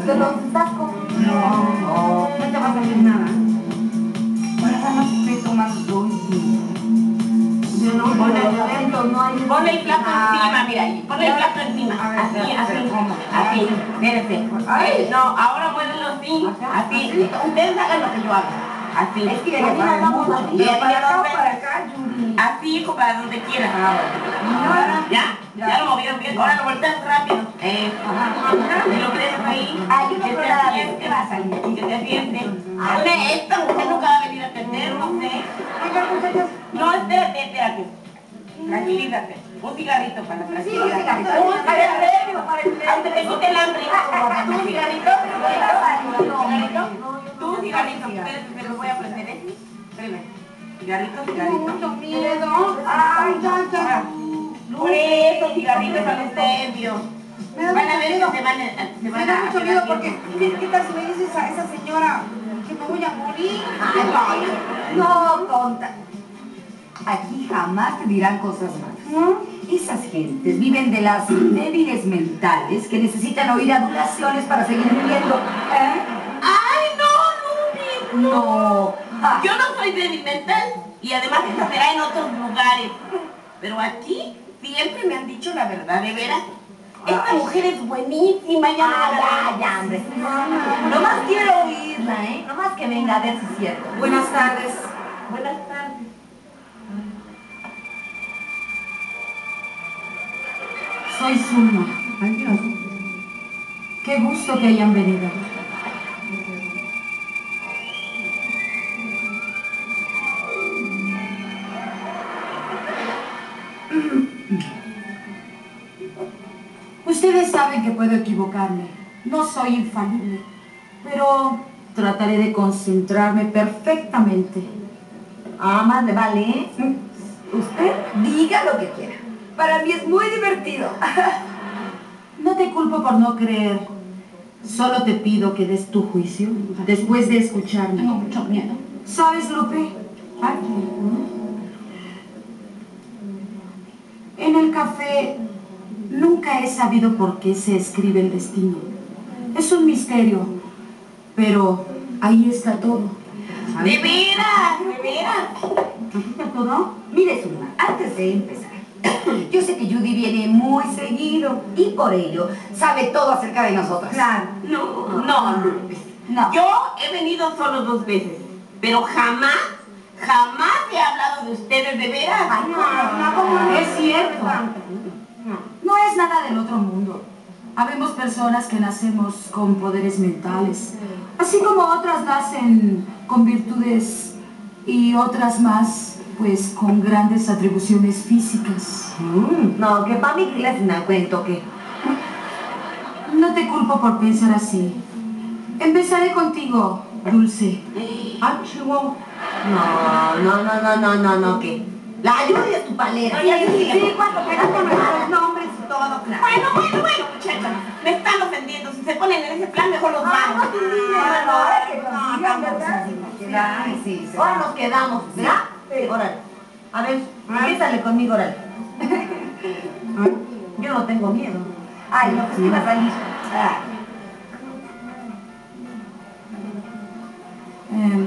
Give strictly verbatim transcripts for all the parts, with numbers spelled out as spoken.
te los saco. No, no, no te va a salir nada. Ahora no estoy tomando whisky. Yo no, ponle el plato encima, mira ahí. Ponle el plato encima. Así, así. Así. Espérate. No, ahora muévelo así. Así. Ustedes hagan lo que yo hago. Así. Es que de aquí andamos así. Para acá o donde- para acá, Yuri. Así, hijo, para donde quieras. Ahora. ¿Ya? Ya lo movieron bien. Ahora lo volteas rápido. Eh. Y lo crees ahí. Ah, yo no Que creo te nada de asiente. qué va a salir. Que te asiente. Oye, esta mujer nunca va a venir a atender, no sé. Oiga, muchachos. No, espérate, espérate. Tranquilízate. Un cigarrito para la Sí, un tranquilidad. cigarrito. Un cigarrito para el Aunque te quite el hambre. Tu cigarrito. Cigarrito. Tu cigarrito. Espérate, te lo voy a prender, ¿eh? Espérame. Cigarrito, cigarrito. Mucho miedo. Ay, ya, ya. Por eso, cigarritos son estéreo. Me da Van a mucho ver que miedo. se van a... se Me van da a mucho miedo porque, ¿qué, qué tal si me dices a esa señora que me voy a morir? Ay, no, tonta. Aquí jamás te dirán cosas malas. Esas gentes viven de las débiles mentales que necesitan oír adulaciones para seguir viviendo. ¿Eh? ¡Ay, no, Lupi! No. Ah, Yo no soy débil mental y además eso será en otros lugares. Pero aquí siempre me han dicho la verdad, de veras. Esta mujer es buenísima, ya ah, me ya, ya, hombre. Nomás quiero oírla, ¿eh? Nomás que venga a ver si es cierto. Buenas tardes. Buenas tardes. Soy Zulma. Ay, Dios. Qué gusto que hayan venido. Ustedes saben que puedo equivocarme. No soy infalible. Pero trataré de concentrarme perfectamente. Ah, más le vale, ¿eh? Usted diga lo que quiera. Para mí es muy divertido. No te culpo por no creer. Solo te pido que des tu juicio después de escucharme. Tengo mucho miedo. ¿Sabes, Lupe? Aquí. En el café nunca he sabido por qué se escribe el destino. Es un misterio, pero ahí está todo. De veras, de veras. ¿Aquí está todo? Mire, Zulma, antes de empezar, yo sé que Judy viene muy seguido y por ello sabe todo acerca de nosotras. Claro. No, no, Lupe. No. Yo he venido solo dos veces, pero jamás, jamás he hablado de ustedes de veras. Ay, no, no, ¿cómo no? Es cierto. No es nada del otro mundo. Habemos personas que nacemos con poderes mentales, así como otras nacen con virtudes y otras más, pues, con grandes atribuciones físicas. Mm, no, que para mí es un cuento que... No te culpo por pensar así. Empezaré contigo, Dulce. Ah, chihuahua. No, no, no, no, no, no, no, ¿qué? La Judy es tu palera. Sí, sí, sí, cuando quieras con nuestros nombres y todo, claro. Bueno, bueno, bueno, muchachos, me están ofendiendo. Si se ponen en ese plan, mejor los Ah, mando. no te digas, No, no, ahora que no, nos digan, tampoco ¿verdad? así. Ay, sí, sí. Ahora nos quedamos, ¿verdad? Sí, órale. A ver, empiézale conmigo, órale. Yo no tengo miedo. Ay, no, pues iba a salir. Ah. Em,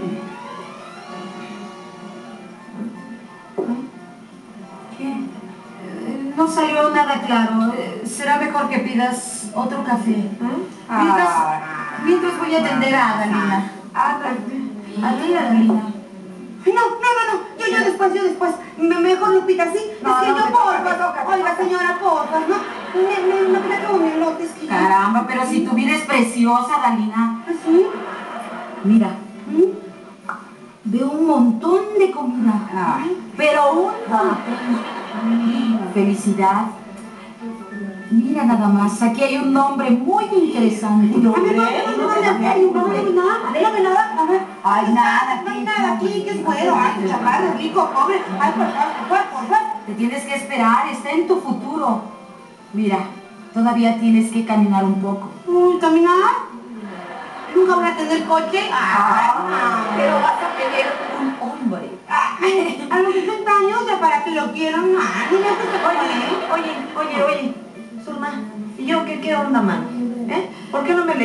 ¿Qué? Eh, No salió nada claro. Eh, Será mejor que pidas otro café. Mientras, mientras voy a atender a Adalina. Ah, A ti, Adalina. no, no, no, no, yo, yo después, yo después, Me- mejor Lupita, ¿sí? No, es que no, yo, te porfa, toca, te toca, te oiga toca. señora, porfa, ¿no? Me, me, me plato un elote, es que yo- Caramba, pero si tu vida es preciosa, Adalina. ¿Así? Mira, ¿Mm? veo un montón de comida. Pero un montón. Felicidad. Mira nada más, aquí hay un nombre muy interesante. A ver, no, no, no, no, no, hay un nombre, no, no, no, nada, a ver. Ay, nada, No hay aquí. nada aquí, que es bueno, ay, chaparro, rico, pobre, ay, por favor, por favor, por favor. Te tienes que esperar, está en tu futuro. Mira, todavía tienes que caminar un poco. Uy, ¿caminar? ¿Nunca voy a tener coche? Ah, pero vas a tener un hombre. Ay, a los sesenta años ya para que lo quieran, ah, ni me gusta. Oye, oye, oye, oye, Zulma, ¿y yo qué, qué onda, man? ¿Eh? ¿Por qué no me leíste la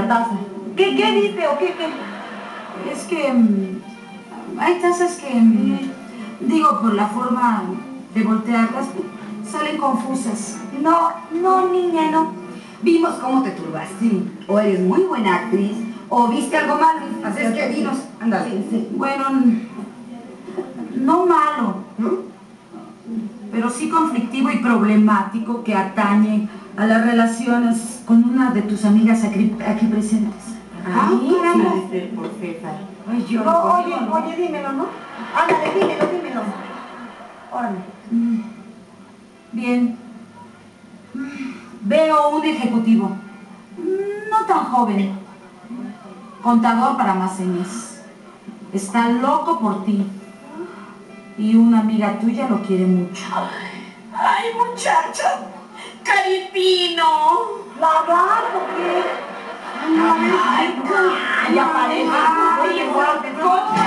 taza. ¿Qué, qué dice o qué, qué? Es que mm, hay tazas que, mm, digo, por la forma de voltearlas, salen confusas. No, no, niña, no. Vimos cómo te turbaste. O eres muy buena actriz, o viste algo malo. Así es que dinos, ándale. Sí, sí. Bueno, n- no malo, pero sí conflictivo y problemático que atañe a las relaciones con una de tus amigas aquí, aquí presentes. Ah, Ay, caramba. debe ser por César. Ay, yo No, no, oye, oye, dímelo, ¿no? Ándale, dímelo, dímelo. Órale. Mm, Bien. Mm, Veo un ejecutivo, mm, no tan joven, contador para más señas. Está loco por ti. Y una amiga tuya lo quiere mucho. Ay, muchacha. Caritino. ¿Lagarto qué? Ay, ay, aparece. Oye, fuerte. ¿Cómo